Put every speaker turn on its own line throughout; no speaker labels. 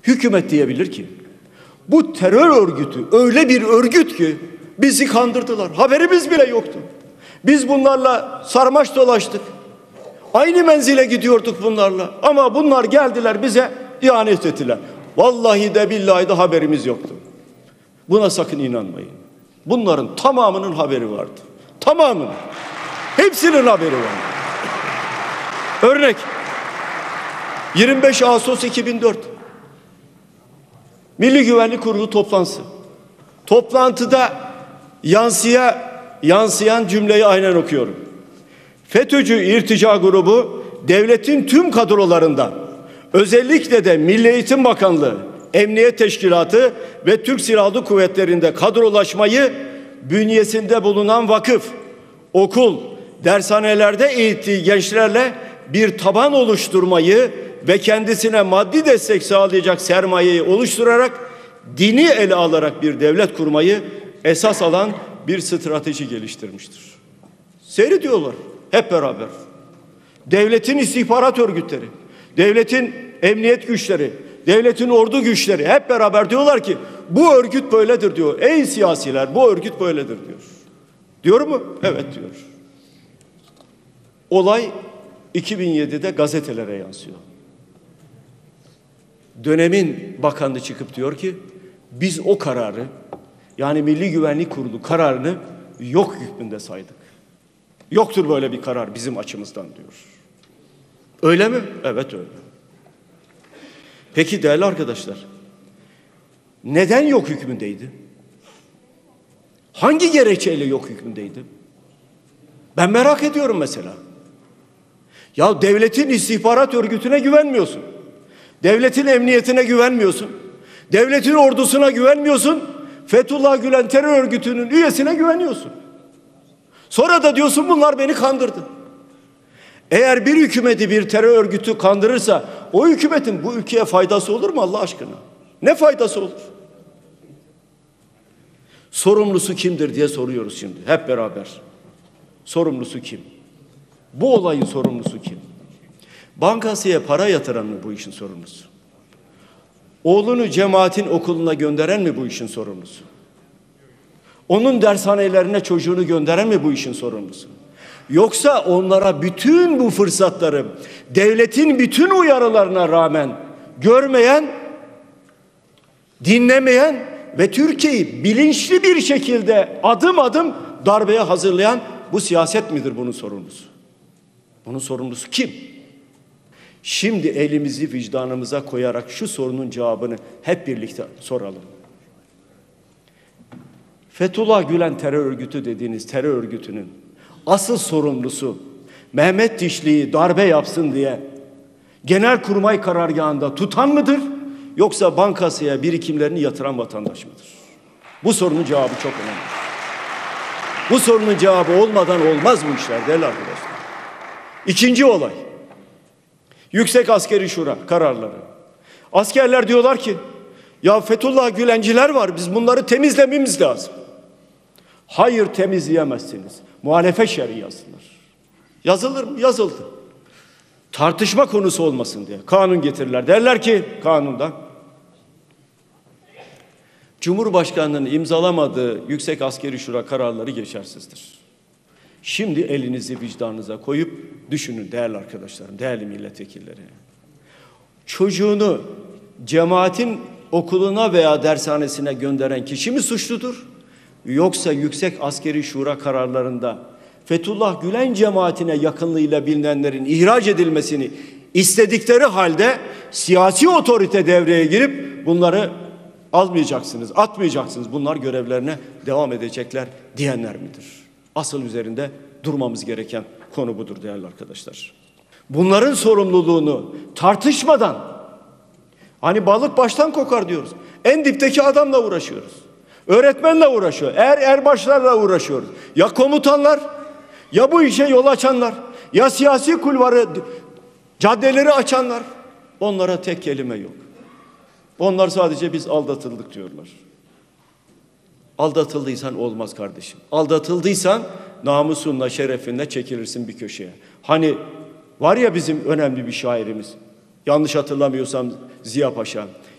hükümet diyebilir ki bu terör örgütü öyle bir örgüt ki bizi kandırdılar. Haberimiz bile yoktu. Biz bunlarla sarmaş dolaştık. Aynı menzile gidiyorduk bunlarla. Ama bunlar geldiler bize ihanet ettiler. Vallahi de billahi de haberimiz yoktu. Buna sakın inanmayın. Bunların tamamının haberi vardı. Tamamının. Hepsinin haberi vardı. Örnek. 25 Ağustos 2004. Milli Güvenlik Kurulu toplantısı. Toplantıda yansıyan cümleyi aynen okuyorum. FETÖ'cü irtica grubu devletin tüm kadrolarında, özellikle de Milli Eğitim Bakanlığı, Emniyet Teşkilatı ve Türk Silahlı Kuvvetleri'nde kadrolaşmayı bünyesinde bulunan vakıf, okul, dershanelerde eğittiği gençlerle bir taban oluşturmayı ve kendisine maddi destek sağlayacak sermayeyi oluşturarak dini ele alarak bir devlet kurmayı esas alan bir strateji geliştirmiştir. Seyrediyorlar hep beraber. Devletin istihbarat örgütleri, devletin emniyet güçleri, devletin ordu güçleri hep beraber diyorlar ki bu örgüt böyledir diyor. Ey siyasiler, bu örgüt böyledir diyor. Diyor mu? Evet diyor. Olay 2007'de gazetelere yansıyor. Dönemin bakanı çıkıp diyor ki biz o kararı, yani Milli Güvenlik Kurulu kararını yok hükmünde saydık. Yoktur böyle bir karar bizim açımızdan diyor. Öyle mi? Evet öyle. Peki değerli arkadaşlar, neden yok hükmündeydi? Hangi gerekçeyle yok hükmündeydi? Ben merak ediyorum mesela. Ya devletin istihbarat örgütüne güvenmiyorsun. Devletin emniyetine güvenmiyorsun. Devletin ordusuna güvenmiyorsun. Fethullah Gülen terör örgütünün üyesine güveniyorsun. Sonra da diyorsun bunlar beni kandırdı. Eğer bir hükümeti bir terör örgütü kandırırsa o hükümetin bu ülkeye faydası olur mu Allah aşkına? Ne faydası olur? Sorumlusu kimdir diye soruyoruz şimdi hep beraber. Sorumlusu kim? Bu olayın sorumlusu kim? Bankasıya para yatıran mı bu işin sorumlusu? Oğlunu cemaatin okuluna gönderen mi bu işin sorumlusu? Onun dershanelerine çocuğunu gönderen mi bu işin sorumlusu? Yoksa onlara bütün bu fırsatları devletin bütün uyarılarına rağmen görmeyen, dinlemeyen ve Türkiye'yi bilinçli bir şekilde adım adım darbeye hazırlayan bu siyaset midir bunun sorumlusu? Bunun sorumlusu kim? Şimdi elimizi vicdanımıza koyarak şu sorunun cevabını hep birlikte soralım. Fethullah Gülen terör örgütü dediğiniz terör örgütünün asıl sorumlusu Mehmet Dişli'yi darbe yapsın diye Genelkurmay karargahında tutan mıdır? Yoksa bankasıya birikimlerini yatıran vatandaş mıdır? Bu sorunun cevabı çok önemli. Bu sorunun cevabı olmadan olmaz bu işler değerli arkadaşlar. İkinci olay. Yüksek Askeri Şura kararları. Askerler diyorlar ki ya Fethullah Gülenciler var, biz bunları temizlememiz lazım. Hayır, temizleyemezsiniz. Muhalefet şer'i yazdılar. Yazılır mı? Yazıldı. Tartışma konusu olmasın diye kanun getirirler. Derler ki kanunda Cumhurbaşkanlığı'nın imzalamadığı Yüksek Askeri Şura kararları geçersizdir. Şimdi elinizi vicdanınıza koyup düşünün değerli arkadaşlarım, değerli milletvekilleri. Çocuğunu cemaatin okuluna veya dershanesine gönderen kişi mi suçludur? Yoksa Yüksek Askeri Şura kararlarında Fethullah Gülen cemaatine yakınlığıyla bilinenlerin ihraç edilmesini istedikleri halde siyasi otorite devreye girip bunları almayacaksınız, atmayacaksınız, bunlar görevlerine devam edecekler diyenler midir? Asıl üzerinde durmamız gereken konu budur değerli arkadaşlar. Bunların sorumluluğunu tartışmadan, hani balık baştan kokar diyoruz. En dipteki adamla uğraşıyoruz. Öğretmenle uğraşıyor. Erbaşlarla uğraşıyoruz. Ya komutanlar, ya bu işe yol açanlar, ya siyasi kulvarı, caddeleri açanlar. Onlara tek kelime yok. Onlar sadece biz aldatıldık diyorlar. Aldatıldıysan olmaz kardeşim. Aldatıldıysan namusunla, şerefinle çekilirsin bir köşeye. Hani var ya bizim önemli bir şairimiz, yanlış hatırlamıyorsam Ziya Paşa.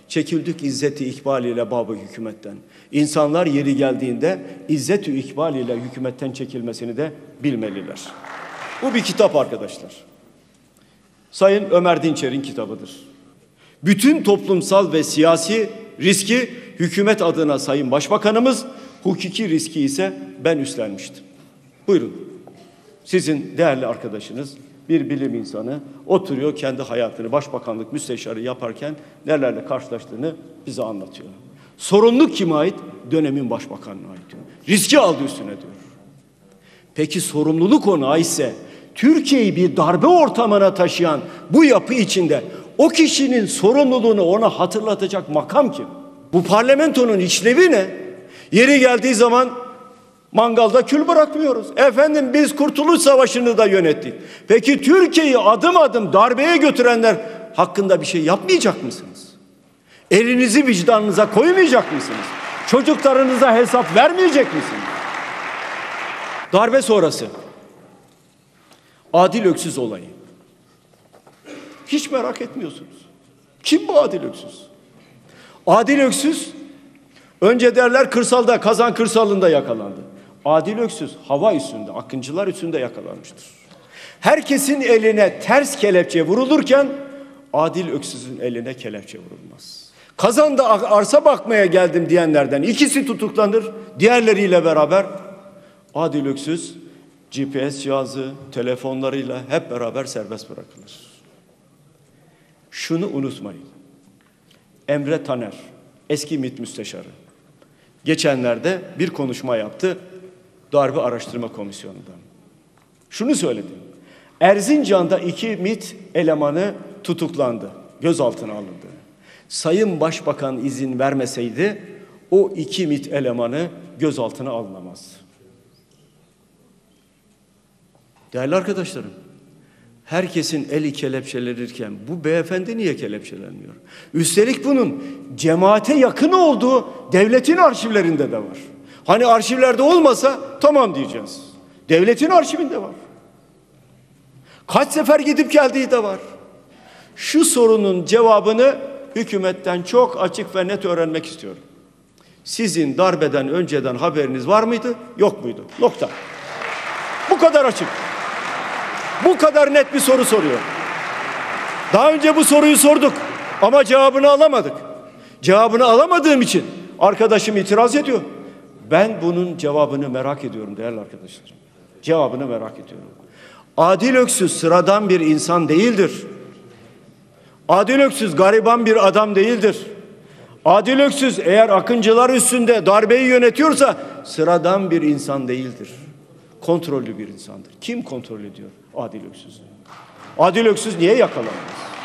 Çekildik izzeti ikbal ile babı hükümetten. İnsanlar yeri geldiğinde izzeti ikbal ile hükümetten çekilmesini de bilmeliler. Bu bir kitap arkadaşlar. Sayın Ömer Dinçer'in kitabıdır. Bütün toplumsal ve siyasi riski hükümet adına Sayın Başbakanımız, hukuki riski ise ben üstlenmiştim. Buyurun. Sizin değerli arkadaşınız, bir bilim insanı oturuyor, kendi hayatını başbakanlık müsteşarı yaparken nelerle karşılaştığını bize anlatıyor. Sorumluluk kime ait? Dönemin başbakanına ait diyor. Riski aldı üstüne diyor. Peki sorumluluk ona aitse, Türkiye'yi bir darbe ortamına taşıyan bu yapı içinde o kişinin sorumluluğunu ona hatırlatacak makam kim? Bu parlamentonun işlevi ne? Yeri geldiği zaman mangalda kül bırakmıyoruz. Efendim biz Kurtuluş Savaşı'nı da yönettik. Peki Türkiye'yi adım adım darbeye götürenler hakkında bir şey yapmayacak mısınız? Elinizi vicdanınıza koymayacak mısınız? Çocuklarınıza hesap vermeyecek misiniz? Darbe sonrası Adil Öksüz olayı. Hiç merak etmiyorsunuz. Kim bu Adil Öksüz? Adil Öksüz önce derler kırsalda, Kazan kırsalında yakalandı. Adil Öksüz hava üstünde, Akıncılar üstünde yakalanmıştır. Herkesin eline ters kelepçe vurulurken Adil Öksüz'ün eline kelepçe vurulmaz. Kazan'da arsa bakmaya geldim diyenlerden ikisi tutuklanır, diğerleriyle beraber Adil Öksüz GPS cihazı, telefonlarıyla hep beraber serbest bırakılır. Şunu unutmayın. Emre Taner, eski MİT müsteşarı, geçenlerde bir konuşma yaptı Darbe Araştırma Komisyonu'ndan. Şunu söyledi. Erzincan'da 2 MİT elemanı tutuklandı, gözaltına alındı. Sayın Başbakan izin vermeseydi o 2 MİT elemanı gözaltına alınamaz. Değerli arkadaşlarım, herkesin eli kelepçelenirken bu beyefendi niye kelepçelenmiyor? Üstelik bunun cemaate yakın olduğu devletin arşivlerinde de var. Hani arşivlerde olmasa tamam diyeceğiz. Devletin arşivinde var. Kaç sefer gidip geldiği de var. Şu sorunun cevabını hükümetten çok açık ve net öğrenmek istiyorum. Sizin darbeden önceden haberiniz var mıydı, yok muydu? Nokta. Bu kadar açık. Bu kadar net bir soru soruyor. Daha önce bu soruyu sorduk ama cevabını alamadık. Cevabını alamadığım için arkadaşım itiraz ediyor. Ben bunun cevabını merak ediyorum değerli arkadaşlar. Cevabını merak ediyorum. Adil Öksüz sıradan bir insan değildir. Adil Öksüz gariban bir adam değildir. Adil Öksüz eğer Akıncılar üstünde darbeyi yönetiyorsa sıradan bir insan değildir. Kontrollü bir insandır. Kim kontrol ediyor Adil Öksüz'ü? Adil Öksüz niye yakalanmaz?